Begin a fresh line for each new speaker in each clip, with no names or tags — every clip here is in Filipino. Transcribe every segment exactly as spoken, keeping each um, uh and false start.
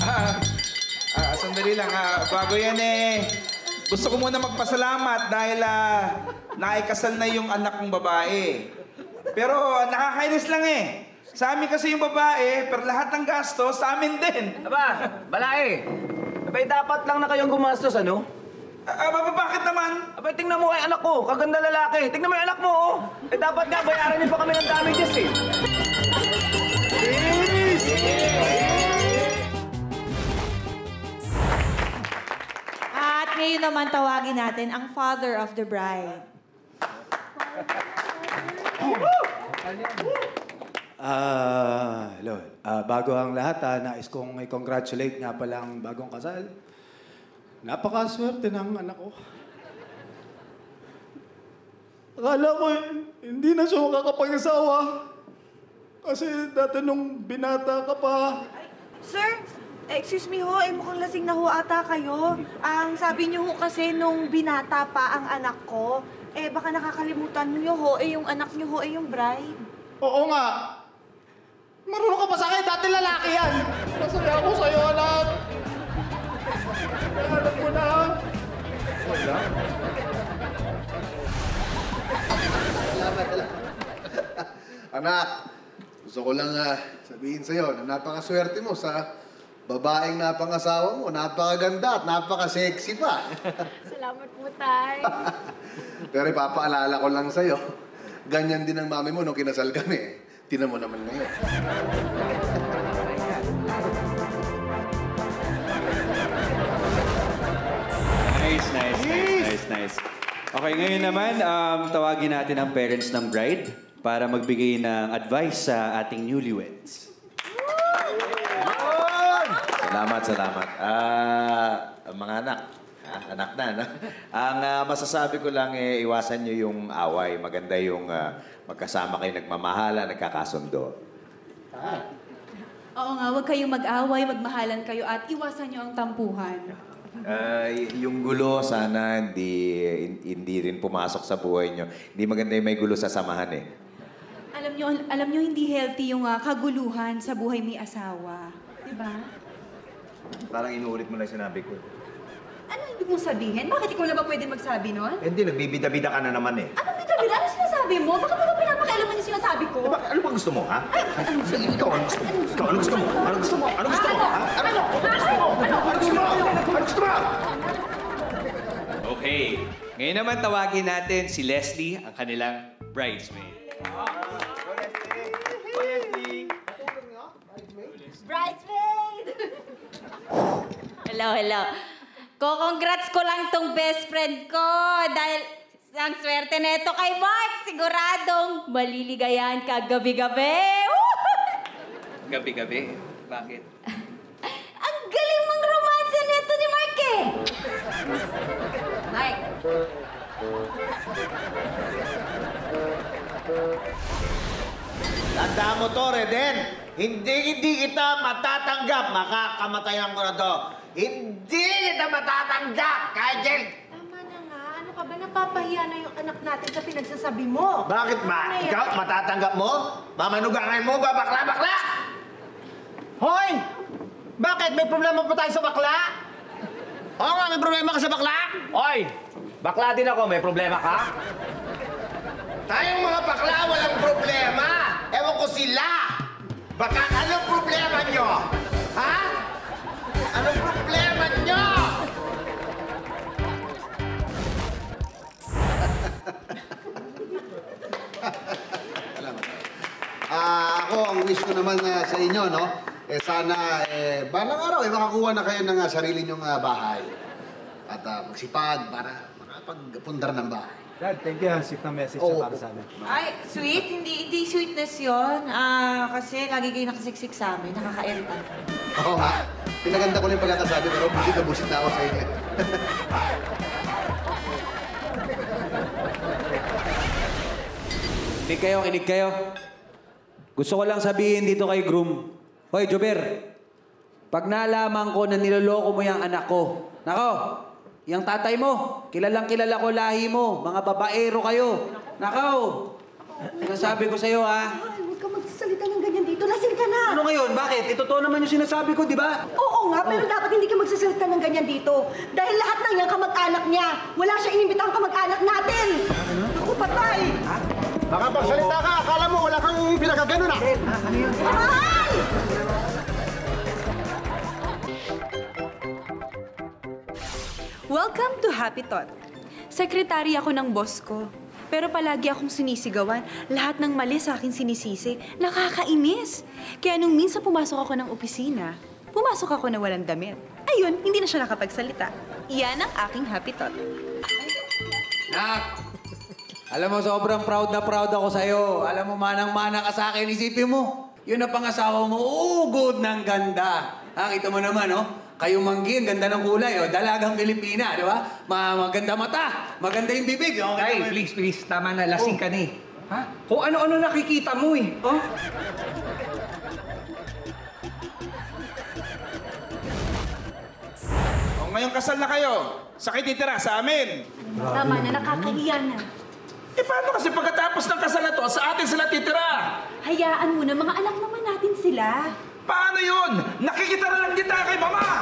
Ah, ah, sandali lang. Ah, bago yan eh. Gusto ko muna magpasalamat dahil ah, naikasal na yung anak kong babae. Pero ah, nakakainis lang eh. Sa amin kasi yung babae, pero lahat ng gasto sa amin din.
Aba, balae. Abay, dapat lang na kayong gumastos, ano?
Ah, ah, bakit naman?
Abay, tingnan mo kay anak ko. Kaganda lalaki. Tingnan mo yung anak mo, oh. Eh, dapat nga, bayaran niyo pa kami ng damages, eh. Yes!
At ngayon naman tawagin natin ang father of the bride.
Ah, hello. Ah, bago ang lahat, ah, nais kong i-congratulate nga pala ang bagong kasal. Napakaswerte ng anak ko. Akala ko hindi na siya makakapag-asawa. Kasi dati nung binata ka pa.
Sir, excuse me ho, eh mukhang lasing na ho ata kayo. Ang sabi niyo ho kasi nung binata pa ang anak ko, eh baka nakakalimutan niyo ho, eh yung anak niyo ho, eh yung bride.
Oo nga. Marunong ka pa sa akin, dati lalaki yan. Masaya ako sa'yo, anak. Anak mo na. Wala.
Salamat, salamat. Anak, gusto ko lang uh, sabihin sa'yo na napakaswerte mo sa babaeng napangasawa mo. Napakaganda at napaka-sexy pa.
Salamat po, Tay.
Pero ipapaalala ko lang sa'yo, ganyan din ang mami mo nung kinasal kami. Tinan mo naman ngayon.
Nice, nice, nice, nice, nice. Okay, ngayon naman, um, tawagin natin ang parents ng bride para magbigay ng advice sa ating newlyweds.
Salamat, salamat. Ah, mga anak, ah, anak na, no? Ang ah, masasabi ko lang, eh, iwasan nyo yung away. Maganda yung ah, magkasama kayo, nagmamahala, nagkakasundo.
Oo nga, huwag kayong mag-away, magmahalan kayo at iwasan niyo ang tampuhan.
Ah, y- yung gulo, sana hindi, hindi rin pumasok sa buhay nyo. Hindi maganda yung may gulo sa samahan, eh.
Alam niyo, alam niyo hindi healthy yung uh, kaguluhan sa buhay may asawa. Diba?
Parang inuulit mo lang sinabi ko.
Ano ibig mong sabihin? Bakit ikaw na ba pwede magsabi nun?
Eh, hindi, nagbibida-bida ka na naman, eh.
Ano bida-bida? Ano sinasabi mo? Bakit mo ba pinapakialaman yung sinasabi ko?
Diba, ano ba gusto mo, ha? Ay, ano gusto mo? Ikaw, ano gusto mo? Ikaw, ano gusto mo? Ano gusto mo? Ano gusto mo? Ano? Ano? Ano gusto mo? Ano? Ano gusto mo? Ano gusto mo?
Okay. Ngayon naman tawagin natin si Leslie, ang kanilang bridesmaid.
Bridesmaid! Hello, hello. Ko-congrats ko lang tong best friend ko dahil ang swerte nito kay Mark. Siguradong maliligayahan ka gabi-gabi.
Gabi-gabi? Bakit?
Ang galing mong romansa nito ni Mark eh. Mark.
Tandaan mo to, Reden. Hindi, hindi kita matatanggap. Makakamatayan ko na to. Hindi kita matatanggap, Kajel.
Tama na nga. Ano ka ba? Napapahiya na yung anak natin sa pinagsasabi mo.
Bakit ba? Ikaw, matatanggap mo? Mamanugangan mo ba, bakla-bakla?
Hoy! Bakit? May problema pa tayo sa bakla?
Oo nga, may problema ka sa bakla?
Hoy! Bakla din ako. May problema ka?
Tayong mga bakla, walang problema. Ewan ko sila. Baka anong problema nyo? Ha? Anong problema nyo?
Ah, ako, ang wish ko naman ah, sa inyo, no? Eh, sana, eh, balang araw, eh, makakuha na kayo ng ah, sarili nyong ah, bahay. At ah, magsipag para makapagpundar ng bahay.
Dad, thank you. Sip na message
Oo.
para sa amin.
Ay, sweet? Hindi, hindi sweetness yun. Ah, kasi lagi kayo nakasiksik sa amin. Nakaka-irita.
Oo nga. Pinaganda ko na yung pagkakasabi, pero busit na busit na ako sa inyo.
Kinig kayo, kinig kayo. Gusto ko lang sabihin dito kay groom. Hoy, Jober. Pag nalaman ko na niloloko mo yung anak ko, nako, yung tatay mo, kilalang kilala ko lahi mo, mga babaero kayo. Nako, sinasabi ko sa'yo, ha?
Ay, huwag ka magsasalita ng ganyan dito.
dito. Lasing ka na.
Ano ngayon? Bakit? Ito totoo naman yung sinasabi ko, di ba?
Oo nga, pero dapat hindi ka magsasalita ng ganyan dito. Dahil lahat ng yan kamag-anak niya. Wala siya inimbitang kamag-anak natin. Ako patay.
Nakapagsalita ka, akala mo wala kang pinagagano na.
Mahal!
Welcome to Happy Tot. Sekretary ako ng boss ko. Pero palagi akong sinisigawan. Lahat ng mali sa akin sinisisi. Nakakainis. Kaya nung minsan pumasok ako ng opisina, pumasok ako na walang damit. Ayun, hindi na siya nakapagsalita. Iyan ang aking Happy Tot.
Nak! Alam mo, sobrang proud na proud ako sa'yo. Alam mo, manang-mana ka sa akin. Isipin mo, yun na pangasawa mo, ugod ng ganda. Ha, kita mo naman, oh. Kayong manggi, ang ganda ng kulay, oh. Dalagang Pilipina, di ba? Ma maganda mata, maganda yung bibig. Oh.
Tay, please, please. Tama na, lasing ka na eh. Ha? Kung ano-ano nakikita mo eh. Oh?
O ngayon kasal na kayo. Sakit titira sa amin.
Tama na, nakakahiya na.
Eh paano kasi pagkatapos ng kasal na to, sa atin sila titira?
Hayaan mo na, mga anak naman natin sila.
Paano yun? Nakikitara lang kita kay mama!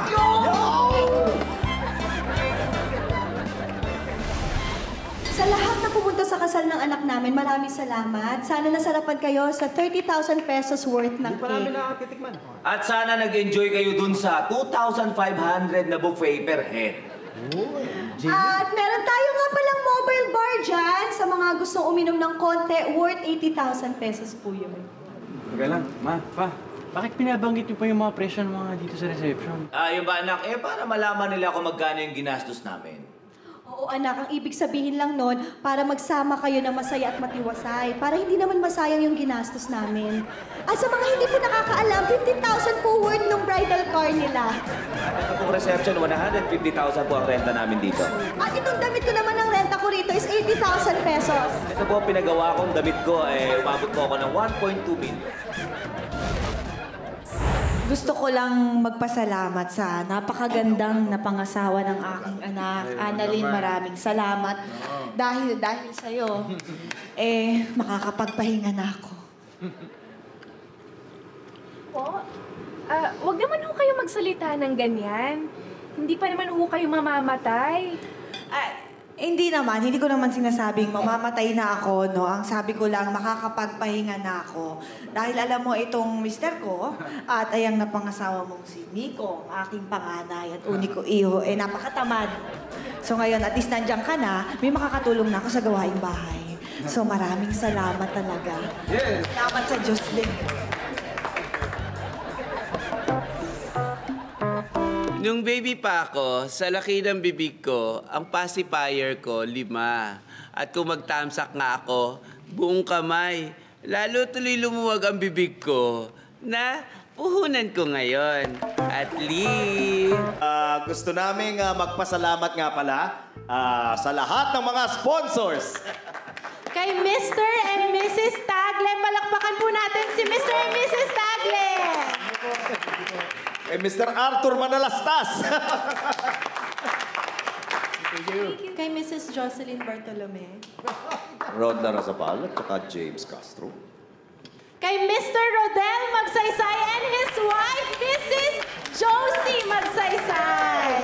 Sa lahat na pumunta sa kasal ng anak namin, maraming salamat. Sana nasarapan kayo sa thirty thousand pesos worth ng cake.
At sana nag-enjoy kayo dun sa two thousand five hundred na buffet per head.
At meron tayo nga palang mobile bar dyan sa mga gustong uminom ng konti, worth eighty thousand pesos po yun.
Teka lang, ma, pa. Bakit pinabanggit niyo pa yung mga presyo ng mga dito sa reception?
Ah, yung ba anak? Eh, para malaman nila kung magkano yung ginastos namin.
Oo anak, ang ibig sabihin lang nun, para magsama kayo na masaya at matiwasay. Para hindi naman masayang yung ginastos namin. At sa mga hindi po nakakaalam, fifteen thousand po worth ng bridal car nila.
Ito pong reception, one hundred fifty thousand po ang renta namin dito.
At itong damit ko naman ng renta ko rito is eighty thousand pesos.
Ito po, pinagawa kong damit ko, eh, umabot po ako ng one point two million.
Gusto ko lang magpasalamat sa napakagandang napangasawa ng aking anak. Annalyn, maraming salamat. Dahil, dahil sa'yo, eh, makakapagpahinga na ako.
Po, ah, wag naman ho kayo magsalita ng ganyan. Hindi pa naman ho kayo mamamatay.
Ah, hindi naman, hindi ko naman sinasabing mamamatay na ako, no? Ang sabi ko lang, makakapagpahinga na ako. Dahil alam mo, itong mister ko at ayang napangasawa mong si Nico, ang aking panganay at uniko iho, eh napakatamad. So ngayon, at least nandiyan ka na, may makakatulong na ako sa gawaing bahay. So maraming salamat talaga.
Yes.
Salamat sa Diyos din.
Nung baby pa ako, sa laki ng bibig ko, ang pacifier ko, lima. At kung magtamsak nga ako, buong kamay. Lalo tuloy lumuwag ang bibig ko na puhunan ko ngayon. At Lee...
Ah, gusto namin ah, magpasalamat nga pala ah, sa lahat ng mga sponsors.
Kay Mister and Missus Tagle, palakpakan po natin si Mister and Missus Tagle!
Eh, Mister Arthur Manalastas.
Kay Missus Jocelyn Bartolome.
Rodna Razabal at saka James Castro.
Kay Mister Rodel Magsaysay and his wife, Missus Josie Magsaysay!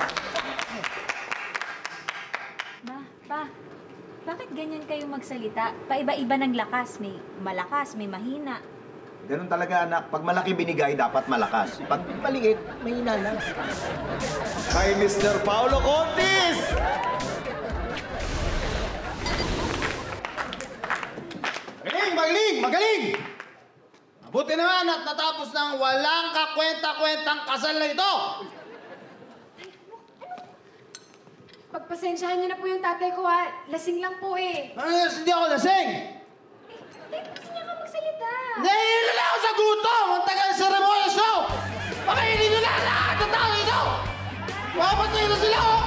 Ma, pa, bakit ganyan kayo magsalita? Paiba-iba ng lakas. May malakas, may mahina.
Ganun talaga, anak. Pag malaki binigay, dapat malakas. Pag maliit, mahina lang.
Kay Mister Paulo Contis!
Magaling, magaling, magaling! Mabuti naman at natapos ng walang kakwenta-kwentang kasal na ito!
Pagpasensyahan niyo na po yung tatay ko, ha? Lasing lang po eh.
Ano, hindi ako lasing!
Hindi niya ka magsalita.
Nahihilo na ako sa gutom! Ang tagal sa seremonyas nyo! Pakainin nyo na lahat ng tao ito! Mapatay na sila, oh!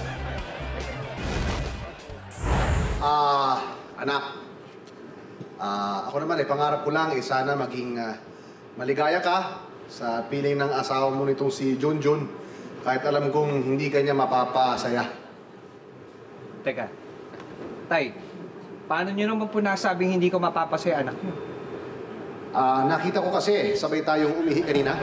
Ah, anak. Ah, ako naman eh, pangarap ko lang eh, sana maging ah, maligaya ka sa piling ng asawa mo nitong si Junjun. Kahit alam kong hindi kanya mapapasaya.
Teka, Tay, paano niyo naman po nasabing hindi ko mapapasaya anak niyo?
Ah, nakita ko kasi, sabay tayong umihi kanina.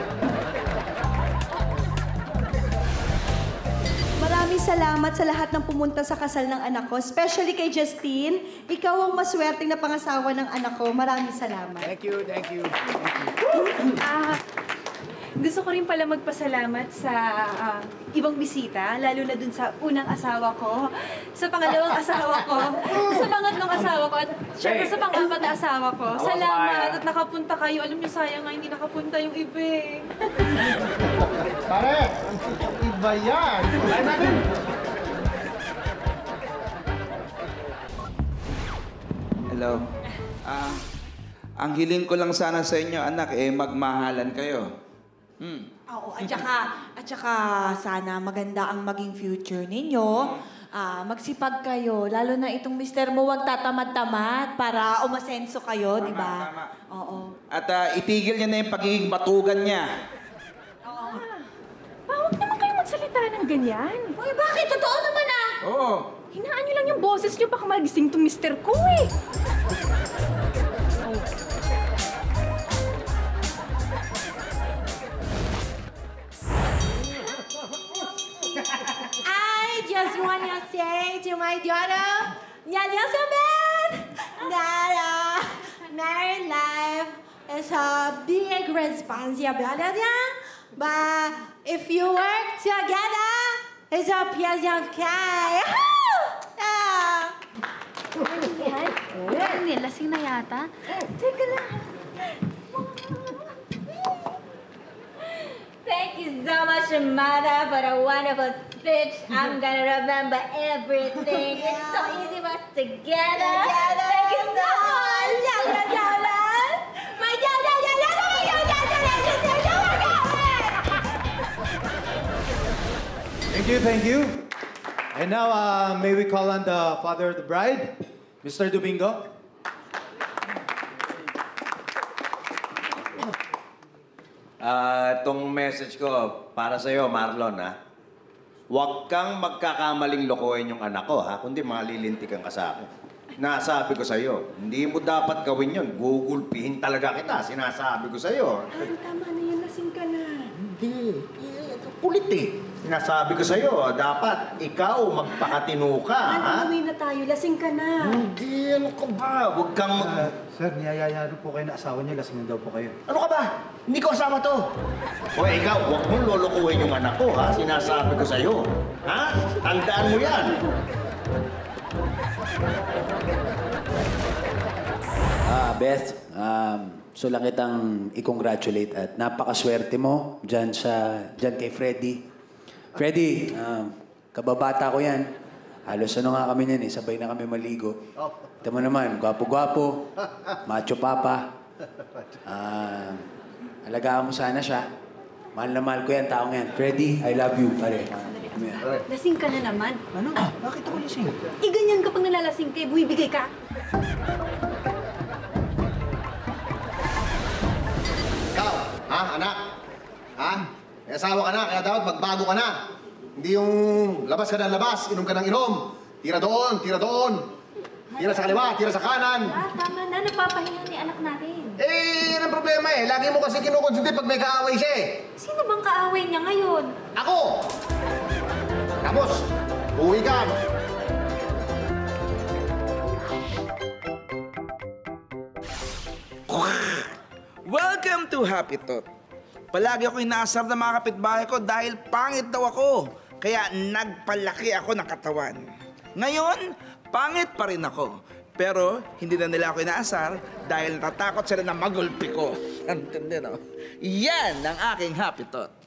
Maraming salamat sa lahat ng pumunta sa kasal ng anak ko, especially kay Justine. Ikaw ang maswerteng na pangasawa ng anak ko. Maraming salamat.
Thank you, thank you.
Ah, gusto ko rin pala magpasalamat sa ah, ibang bisita, lalo na dun sa unang asawa ko, sa pangalawang asawa ko, sa pangatlong asawa ko, at syempre sa pang-apat na asawa ko. Salamat at nakapunta kayo. Alam niyo, sayang nga hindi nakapunta yung iba eh.
Pare, iba yan. Kaya natin.
Hello. Ah, ang hiling ko lang sana sa inyo, anak, eh, magmahalan kayo. Hmm.
Oo, at saka, at saka sana maganda ang maging future ninyo. Ah, magsipag kayo, lalo na itong mister mo, wag tatamad-tamad para umasenso kayo, di ba?
Tama.
Oo.
At ah, itigil niya na yung pagiging batugan niya.
Bawag naman kayo magsalita ng ganyan.
Uy, bakit? Totoo naman ah!
Oo.
Hinaan niyo lang yung boses niyo, baka magising tong mister ko eh.
I just wanna say to my daughter, Elizabeth, that uh, married life is a big responsibility, but if you work together, it's a piece of cake. Ah!
Ano yan? Ano yan? Lasing na yata? Teka lang.
Thank you so much, Mother, for a wonderful speech. I'm gonna remember everything. It's so easy for us together. Thank you so much.
Thank you, thank you. And now, uh, may we call on the father of the bride, Mister Domingo?
Ah, itong message ko para sa iyo, Marlon, ha? Huwag kang magkakamaling lokohin yung anak ko, ha? Kundi malilintikan ka sa akin. Nasabi ko sa iyo, hindi mo dapat gawin yun. Gugulpihin talaga kita. Sinasabi ko sa iyo.
Ay, tama na yan. Lasing ka na.
Hindi. Kulit eh. Sinasabi ko sa iyo, dapat ikaw magpakatino ka, ha?
Ano, uwi na tayo. Lasing ka na.
Hindi, ano ka ba? Huwag kang mag...
Uh, sir, niyayaya po kayo na asawa niya. Lasing daw po kayo.
Ano ka ba? Hindi ko kasama to. O ikaw, huwag mong lolokohin yung anak ko, ha? Sinasabi ko sa'yo. Ha? Tandaan mo yan.
Ah, Beth, um, so lang kitang i-congratulate at napakaswerte mo dyan, sa, dyan kay Freddy. Freddy, um, kababata ko yan. Halos ano nga kami niyan eh, sabay na kami maligo. Ito mo naman, gwapo-gwapo, macho papa. Ah... Uh, alagaan mo sana siya. Mahal na mahal ko yan, taong yan. Freddy, I love you, pare.
Lasing ka na naman.
Ano? Bakit ako lasing?
Eh, ganyan kapag nalalasing ka, buibigay ka.
Ikaw, ha, anak? Ha? May asawa ka na, kaya dapat magbago ka na. Hindi yung labas ka ng labas, inom ka ng inom. Tira doon, tira doon. Tira sa kaliwa, tira sa kanan.
Ah, tama na. Napapahinga ni anak natin.
Eh, yan ang problema eh. Lagi mo kasi kinukonsinti pag may kaaway siya eh.
Sino bang kaaway niya ngayon?
Ako! Tapos, uwi ka.
Welcome to Happy Tot. Palagi ako inaasar ng mga kapitbahay ko dahil pangit daw ako. Kaya nagpalaki ako ng katawan. Ngayon, pangit pa rin ako. Pero hindi na nila ako inaasar dahil natatakot sila na magulpi ko. Antindi, no? Yan ang aking Happy Tot.